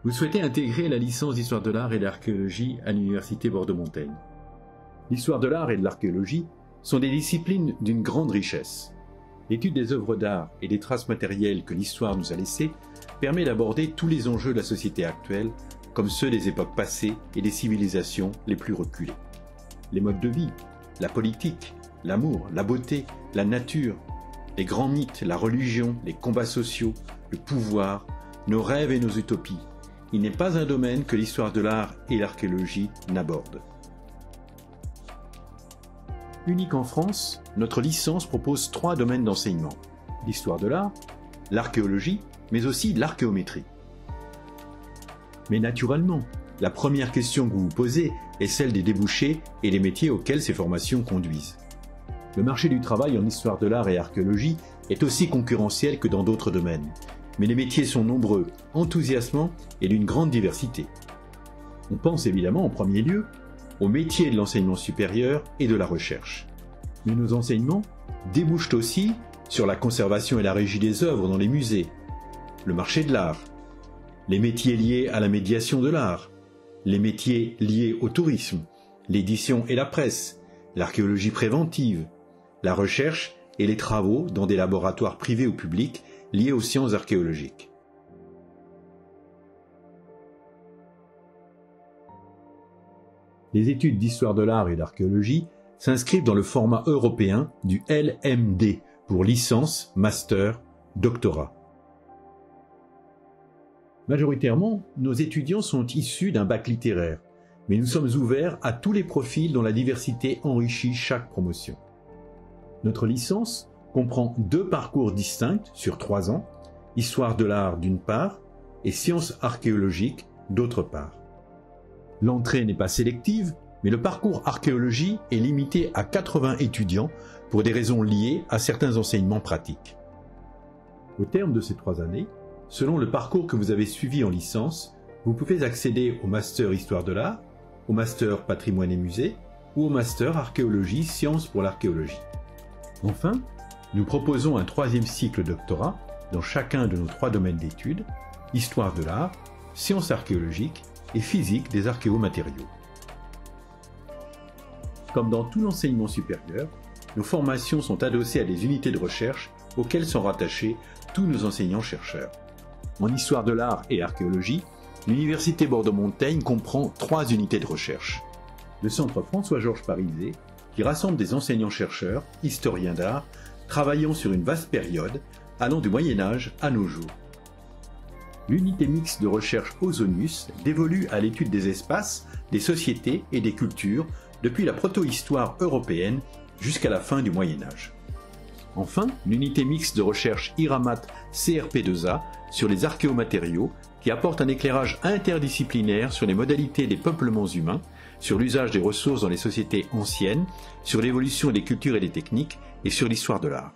Vous souhaitez intégrer la licence d'histoire de l'art et de l'archéologie à l'université Bordeaux-Montaigne. L'histoire de l'art et de l'archéologie sont des disciplines d'une grande richesse. L'étude des œuvres d'art et des traces matérielles que l'histoire nous a laissées permet d'aborder tous les enjeux de la société actuelle, comme ceux des époques passées et des civilisations les plus reculées. Les modes de vie, la politique, l'amour, la beauté, la nature, les grands mythes, la religion, les combats sociaux, le pouvoir, nos rêves et nos utopies. Il n'est pas un domaine que l'histoire de l'art et l'archéologie n'abordent. Unique en France, notre licence propose 3 domaines d'enseignement: l'histoire de l'art, l'archéologie, mais aussi l'archéométrie. Mais naturellement, la première question que vous vous posez est celle des débouchés et des métiers auxquels ces formations conduisent. Le marché du travail en histoire de l'art et archéologie est aussi concurrentiel que dans d'autres domaines, mais les métiers sont nombreux, enthousiasmants et d'une grande diversité. On pense évidemment en premier lieu aux métiers de l'enseignement supérieur et de la recherche. Mais nos enseignements débouchent aussi sur la conservation et la régie des œuvres dans les musées, le marché de l'art, les métiers liés à la médiation de l'art, les métiers liés au tourisme, l'édition et la presse, l'archéologie préventive, la recherche et les travaux dans des laboratoires privés ou publics liés aux sciences archéologiques. Les études d'histoire de l'art et d'archéologie s'inscrivent dans le format européen du LMD pour licence, master, doctorat. Majoritairement, nos étudiants sont issus d'un bac littéraire, mais nous sommes ouverts à tous les profils dont la diversité enrichit chaque promotion. Notre licence comprend 2 parcours distincts sur 3 ans, histoire de l'art d'une part et sciences archéologiques d'autre part. L'entrée n'est pas sélective, mais le parcours archéologie est limité à 80 étudiants pour des raisons liées à certains enseignements pratiques. Au terme de ces 3 années, selon le parcours que vous avez suivi en licence, vous pouvez accéder au master histoire de l'art, au master patrimoine et musée ou au master archéologie sciences pour l'archéologie. Enfin, nous proposons un 3e cycle doctorat dans chacun de nos 3 domaines d'études, histoire de l'art, sciences archéologiques et physique des archéomatériaux. Comme dans tout l'enseignement supérieur, nos formations sont adossées à des unités de recherche auxquelles sont rattachés tous nos enseignants-chercheurs. En histoire de l'art et archéologie, l'Université Bordeaux-Montaigne comprend 3 unités de recherche. Le Centre François-Georges Parizet, qui rassemble des enseignants-chercheurs, historiens d'art, travaillant sur une vaste période, allant du Moyen-Âge à nos jours. L'unité mixte de recherche Ausonius dévolue à l'étude des espaces, des sociétés et des cultures depuis la protohistoire européenne jusqu'à la fin du Moyen-Âge. Enfin, l'unité mixte de recherche IRAMAT CRP2A sur les archéomatériaux qui apporte un éclairage interdisciplinaire sur les modalités des peuplements humains, sur l'usage des ressources dans les sociétés anciennes, sur l'évolution des cultures et des techniques et sur l'histoire de l'art.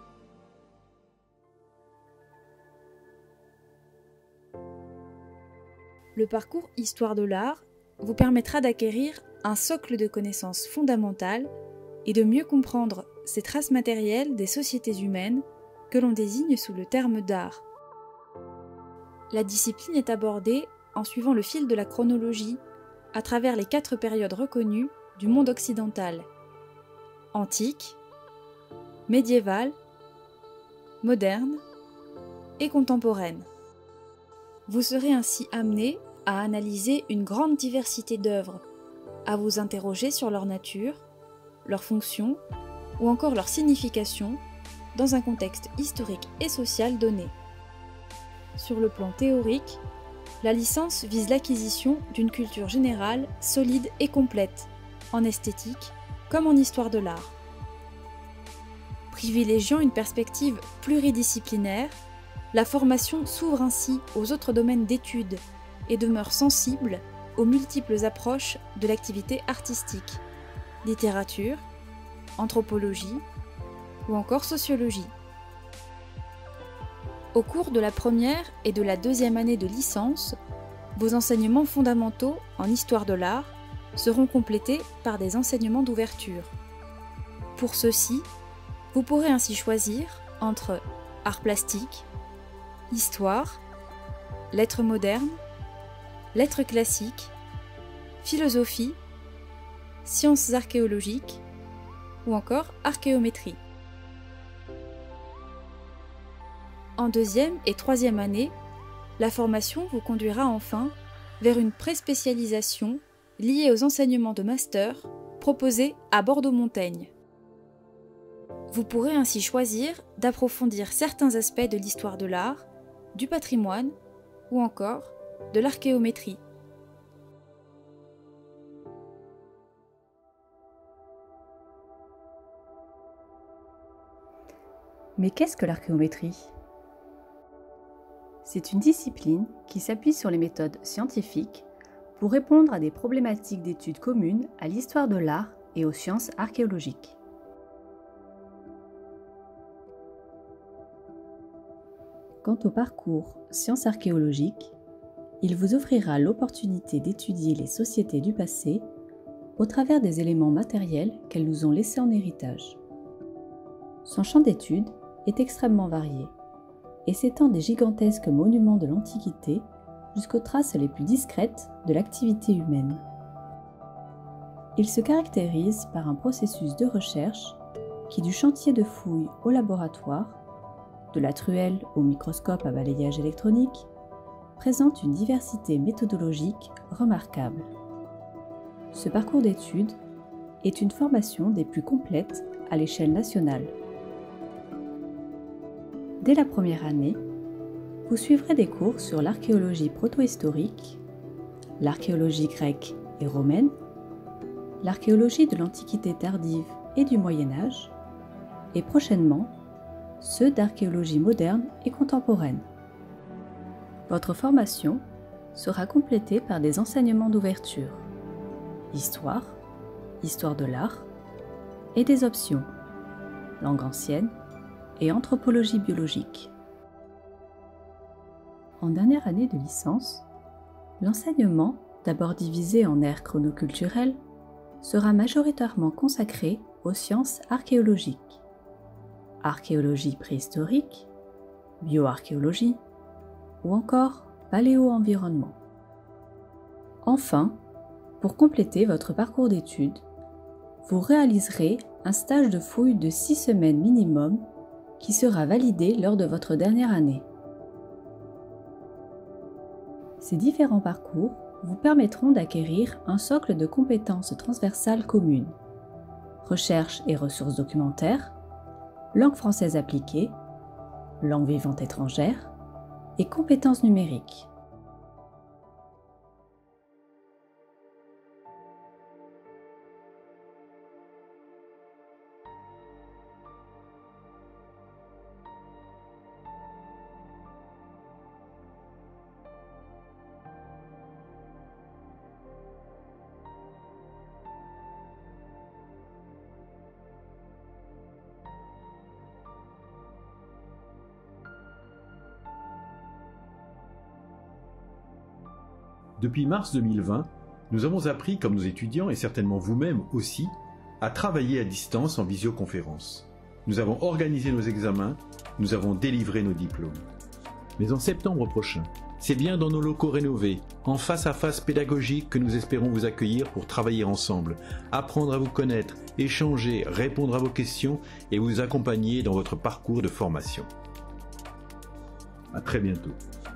Le parcours Histoire de l'art vous permettra d'acquérir un socle de connaissances fondamentales et de mieux comprendre ces traces matérielles des sociétés humaines que l'on désigne sous le terme d'art. La discipline est abordée en suivant le fil de la chronologie à travers les 4 périodes reconnues du monde occidental: antique, médiévale, moderne et contemporaine. Vous serez ainsi amené à analyser une grande diversité d'œuvres, à vous interroger sur leur nature, leur fonction ou encore leur signification dans un contexte historique et social donné. Sur le plan théorique, la licence vise l'acquisition d'une culture générale solide et complète, en esthétique comme en histoire de l'art. Privilégiant une perspective pluridisciplinaire, la formation s'ouvre ainsi aux autres domaines d'études et demeure sensible aux multiples approches de l'activité artistique, littérature, anthropologie ou encore sociologie. Au cours de la première et de la 2e année de licence, vos enseignements fondamentaux en histoire de l'art seront complétés par des enseignements d'ouverture. Pour ceux-ci, vous pourrez ainsi choisir entre art plastique, histoire, lettres modernes, lettres classiques, philosophie, sciences archéologiques ou encore archéométrie. En deuxième et troisième année, la formation vous conduira enfin vers une pré-spécialisation liée aux enseignements de master proposés à Bordeaux-Montaigne. Vous pourrez ainsi choisir d'approfondir certains aspects de l'histoire de l'art, du patrimoine ou encore de l'archéométrie. Mais qu'est-ce que l'archéométrie ? C'est une discipline qui s'appuie sur les méthodes scientifiques pour répondre à des problématiques d'études communes à l'histoire de l'art et aux sciences archéologiques. Quant au parcours sciences archéologiques, il vous offrira l'opportunité d'étudier les sociétés du passé au travers des éléments matériels qu'elles nous ont laissés en héritage. Son champ d'étude est extrêmement varié et s'étend des gigantesques monuments de l'Antiquité jusqu'aux traces les plus discrètes de l'activité humaine. Il se caractérise par un processus de recherche qui, du chantier de fouilles au laboratoire, de la truelle au microscope à balayage électronique, présente une diversité méthodologique remarquable. Ce parcours d'études est une formation des plus complètes à l'échelle nationale. Dès la première année, vous suivrez des cours sur l'archéologie protohistorique, l'archéologie grecque et romaine, l'archéologie de l'Antiquité tardive et du Moyen Âge, et prochainement, ceux d'archéologie moderne et contemporaine. Votre formation sera complétée par des enseignements d'ouverture, histoire, histoire de l'art, et des options, langue ancienne et anthropologie biologique. En dernière année de licence, l'enseignement, d'abord divisé en aires chronoculturelles, sera majoritairement consacré aux sciences archéologiques, archéologie préhistorique, bioarchéologie ou encore paléo-environnement. Enfin, pour compléter votre parcours d'études, vous réaliserez un stage de fouille de 6 semaines minimum qui sera validé lors de votre dernière année. Ces différents parcours vous permettront d'acquérir un socle de compétences transversales communes, recherche et ressources documentaires, langue française appliquée, langue vivante étrangère et compétences numériques. Depuis mars 2020, nous avons appris, comme nos étudiants et certainement vous-même aussi, à travailler à distance en visioconférence. Nous avons organisé nos examens, nous avons délivré nos diplômes. Mais en septembre prochain, c'est bien dans nos locaux rénovés, en face-à-face pédagogique que nous espérons vous accueillir pour travailler ensemble, apprendre à vous connaître, échanger, répondre à vos questions et vous accompagner dans votre parcours de formation. À très bientôt.